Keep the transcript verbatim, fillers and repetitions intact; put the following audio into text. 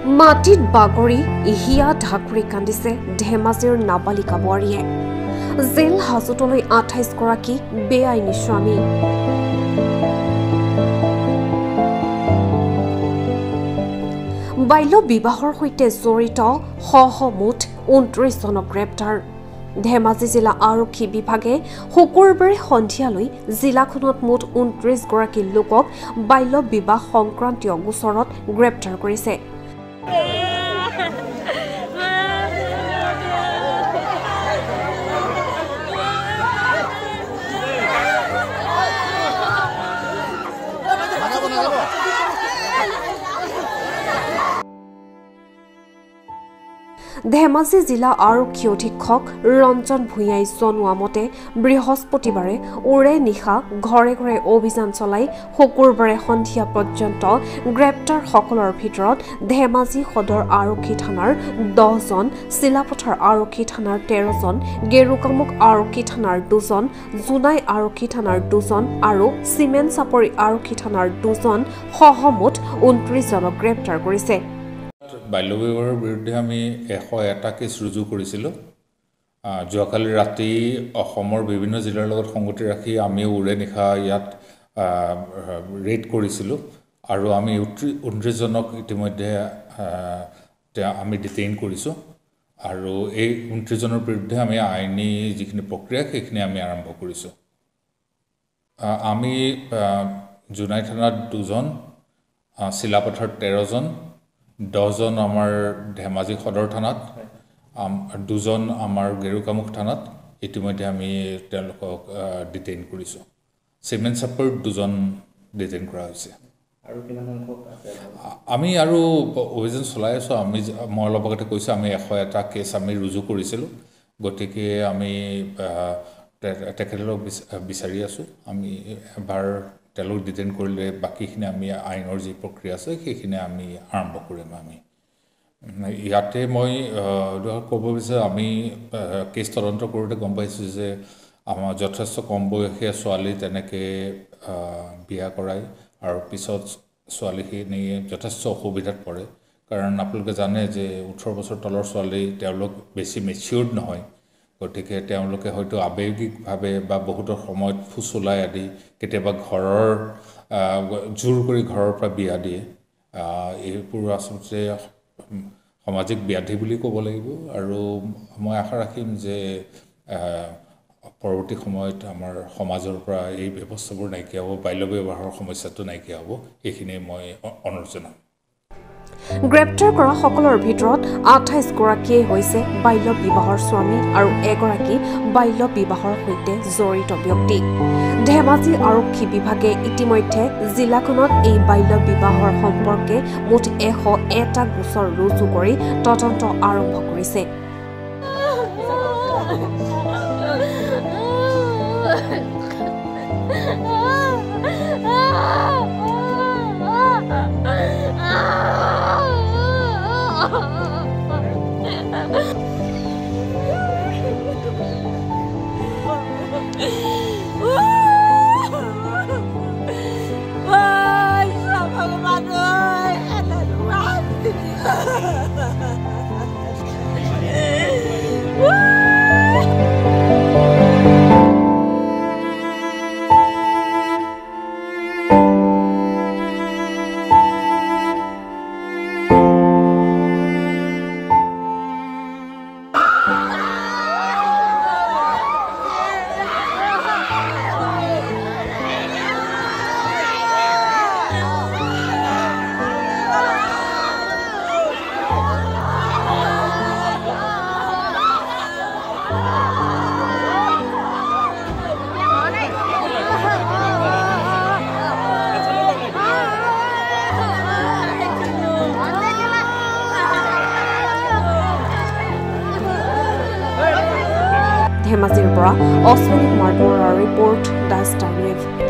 মাটিত বাগৰি ইহিয়া ঢাকুৰি কান্দিছে ধেমাজিৰ নাবালিকা বোৱাৰীয়ে জেল হাজতলৈ আঠাইশ গৰাকী বেআইনী স্বামী বাল্য বিবাহৰ সৈতে জড়িত সহ মুঠ ঊনত্ৰিশ জনক গ্ৰেপ্তাৰ ধেমাজি জিলা আৰক্ষী বিভাগে শুকুৰবাৰে সন্ধিয়ালৈ জিলাখনত মুঠ ঊনত্ৰিশ গৰাকী লোকক বাল্য বিবাহ সংক্ৰান্তীয় গোচৰত গ্ৰেপ্তাৰ কৰিছে ধেমাজি জিলা আৰক্ষী অধীক্ষক ৰঞ্জন ভূঞাই জনোৱা মতে বৃহস্পতিবাৰে ওৰে নিশা ঘৰে ঘৰে অভিযান চলাই শুকুৰবাৰে সন্ধিয়া পৰ্যন্ত গ্ৰেপ্তাৰসকলৰ ভিতৰত ধেমাজি সদৰ আৰক্ষী থানাৰ দহজন চিলাপথাৰ আৰক্ষী থানাৰ তেৰজন গেৰুকামুখ আৰক্ষী থানাৰ দুজন জোনাই আৰক্ষী থানাৰ দুজন আৰু চিমেণ্ট চাপৰি আৰক্ষী থানাৰ দুজন সহ মুঠ ঊনত্ৰিশ জনক গ্ৰেপ্তাৰ কৰিছে বাল্য বিবাহৰ বিৰুদ্ধে আমি এশ এটা কেছ ৰুজু কৰিছিলোঁ যোৱাকালি ৰাতি অসমৰ বিভিন্ন জিলাৰ লগত সংগতি ৰাখি আমি উৰে নিশা ইয়াত ৰেড কৰিছিলোঁ আৰু আমি ঊনত্ৰিশ জনক ইতিমধ্যে আমি ডিটেইন কৰিছোঁ আৰু এই ঊনত্ৰিশ জনৰ বিৰুদ্ধে আমি আইনী যিখিনি প্ৰক্ৰিয়া সেইখিনি আমি আৰম্ভ কৰিছোঁ আমি জোনাই থানাত দুজন চিলাপথাৰ তেৰজন দহজন আমাৰ ধেমাজি সদৰ থানাত দুজন আমাৰ গেৰুকামুখ থানাত ইতিমধ্যে আমি তেওঁলোকক ডিটেইন কৰিছোঁ চিমেণ্ট চাপৰিত দুজন ডিটেইন কৰা হৈছে আমি আৰু অভিযান চলাই আছোঁ আমি মই অলপ আগতে কৈছোঁ আমি এশ এটা কেছ আমি ৰুজু কৰিছিলোঁ গতিকে আমি তেখেতলোকক বিচাৰি আছোঁ আমি এবাৰ তেওঁলোক ডিটেইন কৰিলে বাকীখিনি আমি আইনৰ যি প্ৰক্ৰিয়া আছে সেইখিনি আমি আৰম্ভ কৰিম আমি ইয়াতে মই ক'ব বিচাৰোঁ আমি কেছ তদন্ত কৰোঁতে গম পাইছোঁ যে আমাৰ যথেষ্ট কম বয়সীয়া ছোৱালী তেনেকৈ বিয়া কৰাই আৰু পিছত ছোৱালীখিনি যথেষ্ট অসুবিধাত পৰে কাৰণ আপোনালোকে জানে যে ওঠৰ বছৰ তলৰ ছোৱালী তেওঁলোক বেছি মেচিয়ৰ্ড নহয় গতিকে তেওঁলোকে হয়তো আৱেগিকভাৱে বা বহুতৰ সময়ত ফুচুলাই আদি কেতিয়াবা ঘৰৰ জোৰ কৰি ঘৰৰ পৰা বিয়া দিয়ে এইবোৰ আচলতে সামাজিক ব্যাধি বুলি ক'ব লাগিব আৰু মই আশা ৰাখিম যে পৰৱৰ্তী সময়ত আমাৰ সমাজৰ পৰা এই ব্যৱস্থাবোৰ নাইকিয়া হ'ব বাল্য বিবাহৰ সমস্যাটো নাইকিয়া হ'ব এইখিনি মই অনুৰোধ জনাম গ্ৰেপ্তাৰ কৰা সকলৰ ভিতৰত আঠাইশ গৰাকীয়ে হৈছে বাল্য বিবাহৰ স্বামী আৰু এগৰাকী বাল্য বিবাহৰ সৈতে জড়িত ব্যক্তি ধেমাজি আৰক্ষী বিভাগে ইতিমধ্যে জিলাখনত এই বাল্য বিবাহৰ সম্পৰ্কে মুঠ এশ এটা গোচৰ ৰুজু কৰি তদন্ত আৰম্ভ কৰিছে ধেমাজিৰ পৰা অশ্বিনী কুমাৰ বৰুৱাৰ ৰিপৰ্ট দ্য ষ্টাৰ নিউজ